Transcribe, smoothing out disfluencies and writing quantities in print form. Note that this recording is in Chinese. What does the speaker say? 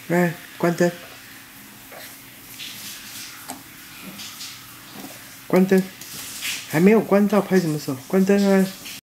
来，关灯，关灯，还没有关到，拍什么手？关灯啊！